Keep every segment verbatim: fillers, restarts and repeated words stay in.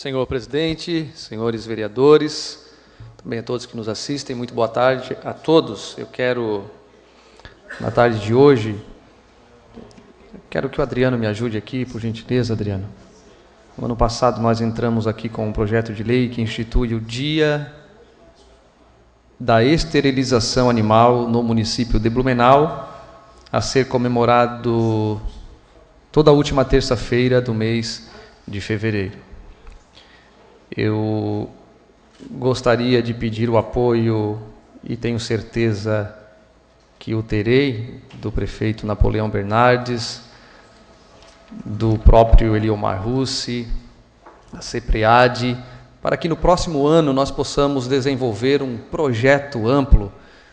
Senhor presidente, senhores vereadores, também a todos que nos assistem, muito boa tarde a todos. Eu quero, na tarde de hoje, quero que o Adriano me ajude aqui, por gentileza, Adriano. No ano passado nós entramos aqui com um projeto de lei que institui o Dia da Esterilização Animal no município de Blumenau, a ser comemorado toda a última terça-feira do mês de fevereiro. Eu gostaria de pedir o apoio, e tenho certeza que o terei, do prefeito Napoleão Bernardes, do próprio Eliomar Russi, da CEPREAD, para que no próximo ano nós possamos desenvolver um projeto amplo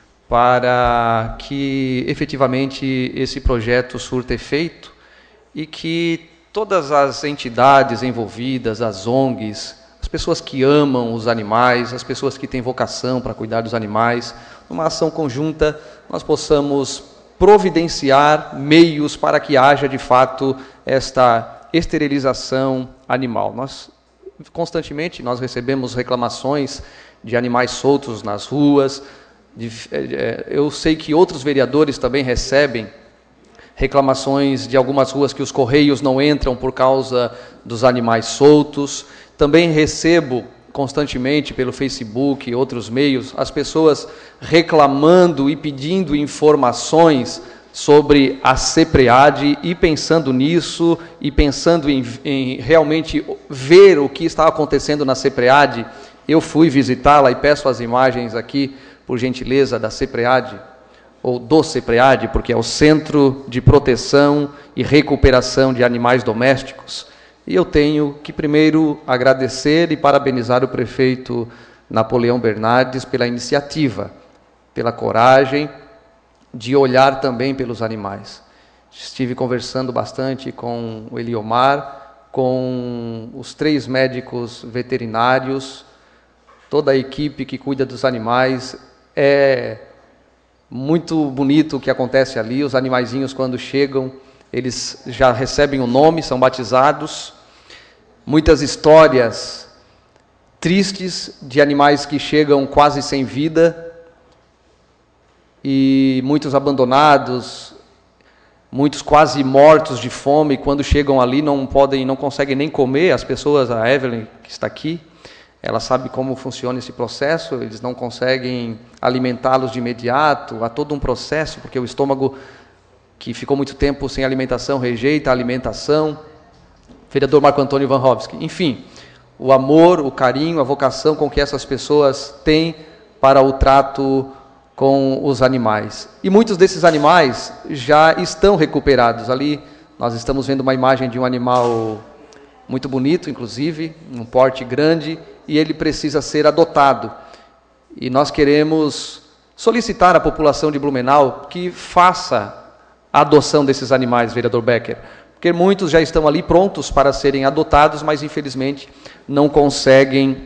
para que efetivamente esse projeto surta efeito e que todas as entidades envolvidas, as O N Gs, as pessoas que amam os animais, as pessoas que têm vocação para cuidar dos animais, numa ação conjunta, nós possamos providenciar meios para que haja, de fato, esta esterilização animal. Nós, constantemente, nós recebemos reclamações de animais soltos nas ruas. De, eu sei que outros vereadores também recebem reclamações de algumas ruas que os correios não entram por causa dos animais soltos. Também recebo constantemente pelo Facebook e outros meios as pessoas reclamando e pedindo informações sobre a CEPREAD, e pensando nisso e pensando em, em realmente ver o que está acontecendo na CEPREAD. Eu fui visitá-la e peço as imagens aqui, por gentileza, da CEPREAD, ou do CEPREAD, porque é o Centro de Proteção e Recuperação de Animais Domésticos. E eu tenho que primeiro agradecer e parabenizar o prefeito Napoleão Bernardes pela iniciativa, pela coragem de olhar também pelos animais. Estive conversando bastante com o Eliomar, com os três médicos veterinários, toda a equipe que cuida dos animais. É muito bonito o que acontece ali. Os animaizinhos, quando chegam, eles já recebem o nome, são batizados. Muitas histórias tristes de animais que chegam quase sem vida, e muitos abandonados, muitos quase mortos de fome. Quando chegam ali não podem, não conseguem nem comer. As pessoas, a Evelyn, que está aqui, ela sabe como funciona esse processo. Eles não conseguem alimentá-los de imediato. Há todo um processo, porque o estômago, que ficou muito tempo sem alimentação, rejeita a alimentação. Vereador Marco Antônio Van Hovsky. Enfim, o amor, o carinho, a vocação com que essas pessoas têm para o trato com os animais. E muitos desses animais já estão recuperados. Ali nós estamos vendo uma imagem de um animal muito bonito, inclusive, um porte grande, e ele precisa ser adotado. E nós queremos solicitar à população de Blumenau que faça a adoção desses animais, vereador Becker, porque muitos já estão ali prontos para serem adotados, mas infelizmente não conseguem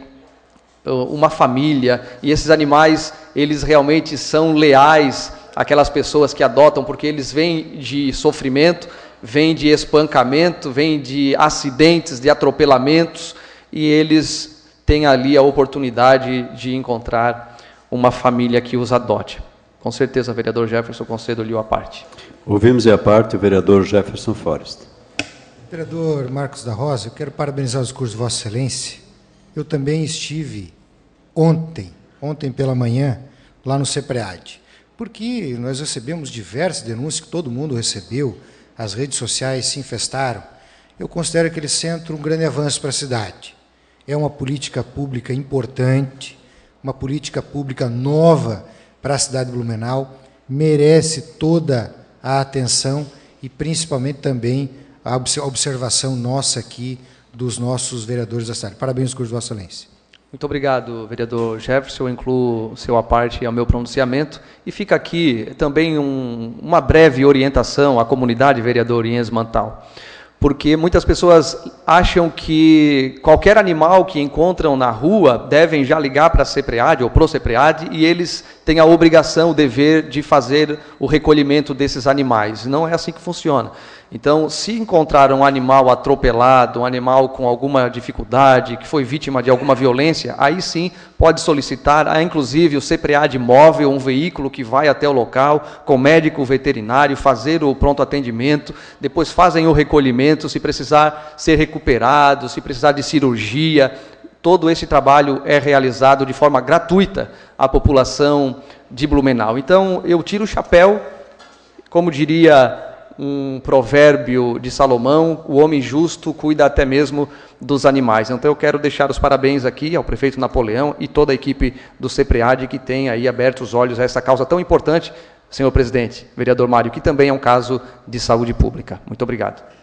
uma família. E esses animais, eles realmente são leais àquelas pessoas que adotam, porque eles vêm de sofrimento, vêm de espancamento, vêm de acidentes, de atropelamentos, e eles têm ali a oportunidade de encontrar uma família que os adote. Com certeza, vereador Jefferson, concedo-lhe a parte. Ouvimos a parte o vereador Jefferson Forrest. Vereador Marcos da Rosa, eu quero parabenizar os cursos de Vossa Excelência. Eu também estive ontem, ontem pela manhã, lá no CEPREAD, porque nós recebemos diversas denúncias que todo mundo recebeu, as redes sociais se infestaram. Eu considero aquele centro um grande avanço para a cidade. É uma política pública importante, uma política pública nova para a cidade de Blumenau, merece toda a atenção e principalmente também a observação nossa aqui, dos nossos vereadores da cidade. Parabéns, curso de Vossa Excelência. Muito obrigado, vereador Jefferson. Eu incluo seu à parte ao meu pronunciamento. E fica aqui também um, uma breve orientação à comunidade, vereador Iens Mantal, porque muitas pessoas acham que qualquer animal que encontram na rua devem já ligar para a CEPREAD ou pro CEPREAD, e eles têm a obrigação, o dever de fazer o recolhimento desses animais. Não é assim que funciona. Então, se encontrar um animal atropelado, um animal com alguma dificuldade, que foi vítima de alguma violência, aí sim pode solicitar, há inclusive o CEPREAD móvel, um veículo que vai até o local, com médico veterinário, fazer o pronto atendimento, depois fazem o recolhimento, se precisar ser recuperado, se precisar de cirurgia, todo esse trabalho é realizado de forma gratuita à população de Blumenau. Então, eu tiro o chapéu, como diria um provérbio de Salomão, o homem justo cuida até mesmo dos animais. Então eu quero deixar os parabéns aqui ao prefeito Napoleão e toda a equipe do CEPREAD que tem aí aberto os olhos a essa causa tão importante, senhor presidente, vereador Mário, que também é um caso de saúde pública. Muito obrigado.